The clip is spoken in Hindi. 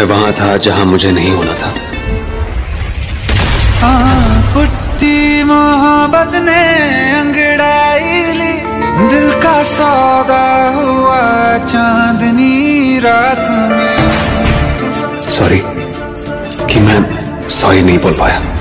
मैं वहां था जहां मुझे नहीं होना था। पुट्टी मोहब्बत ने अंगड़ाई ली, दिल का सौदा हुआ चांदनी रात में। सॉरी कि मैं सॉरी नहीं बोल पाया।